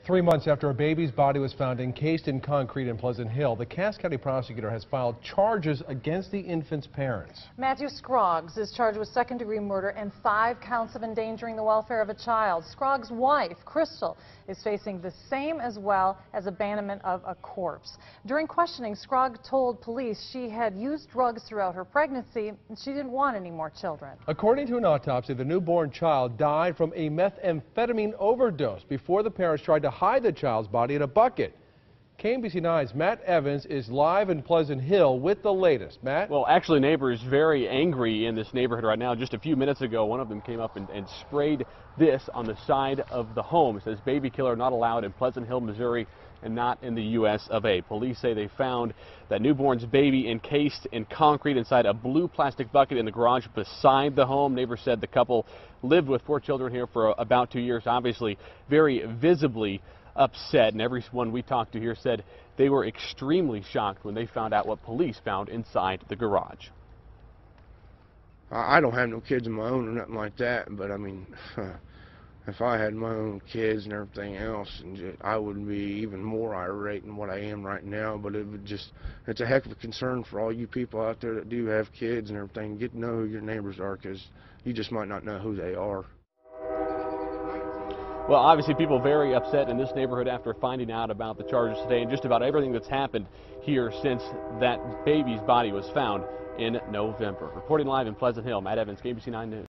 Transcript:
3 months after a baby's body was found encased in concrete in Pleasant Hill, the Cass County prosecutor has filed charges against the infant's parents. Matthew Scroggs is charged with second-degree murder and 5 counts of endangering the welfare of a child. Scroggs' wife, Crystal, is facing the same as well as abandonment of a corpse. During questioning, Scroggs told police she had used drugs throughout her pregnancy and she didn't want any more children. According to an autopsy, the newborn child died from a methamphetamine overdose before the parents tried to hide the child's body in a bucket. KMBC 9's Matt Evans is live in Pleasant Hill with the latest. Matt? Well, actually, neighbors very angry in this neighborhood right now. Just a few minutes ago, one of them came up and sprayed this on the side of the home. It says baby killer not allowed in Pleasant Hill, Missouri, and not in the U.S. of A. Police say they found that newborn's baby encased in concrete inside a blue plastic bucket in the garage beside the home. Neighbors said the couple lived with 4 children here for about 2 years, obviously very visibly upset, and everyone we talked to here said they were extremely shocked when they found out what police found inside the garage. I don't have no kids of my own or nothing like that, but I mean, if I had my own kids and everything else, I would be even more irate than what I am right now. But it's a heck of a concern for all you people out there that do have kids and everything. Get to know who your neighbors are, because you just might not know who they are. Well, obviously people very upset in this neighborhood after finding out about the charges today and just about everything that's happened here since that baby's body was found in November. Reporting live in Pleasant Hill, Matt Evans, KMBC 9 News.